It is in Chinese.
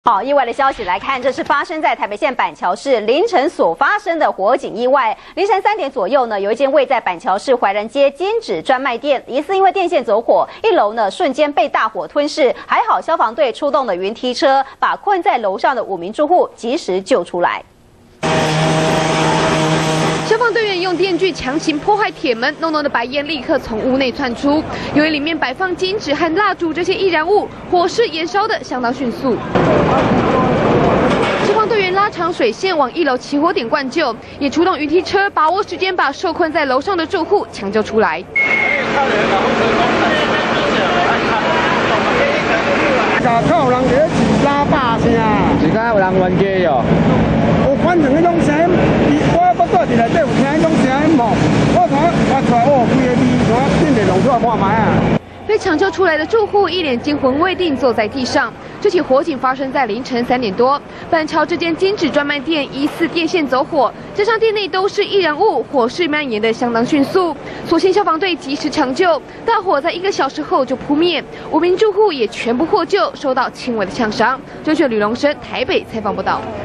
好，意外的消息来看，这是发生在台北县板桥市凌晨所发生的火警意外。凌晨3点左右呢，有一间位在板桥市怀仁街金纸专卖店，疑似因为电线走火，1楼呢瞬间被大火吞噬。还好消防队出动了云梯车，把困在楼上的5名住户及时救出来。 消防队员用电锯强行破坏铁门，浓浓的白烟立刻从屋内窜出。由于里面摆放金纸和蜡烛这些易燃物，火势燃烧的相当迅速。消防队员拉长水线往1楼起火点灌救，也出动云梯车，把握时间把受困在楼上的住户抢救出来。 有人在拉把声，是敢有人冤家哟。 反正迄种声，我住伫内底有听迄种声无，我看挖出来，哦，规个味，我进来弄出来看卖啊。 被抢救出来的住户一脸惊魂未定，坐在地上。这起火警发生在凌晨3点多，板桥这间金纸专卖店疑似电线走火，加上店内都是易燃物，火势蔓延得相当迅速。所幸消防队及时抢救，大火在1个小时后就扑灭，5名住户也全部获救，受到轻微的呛伤。记者吕龙生台北采访报道。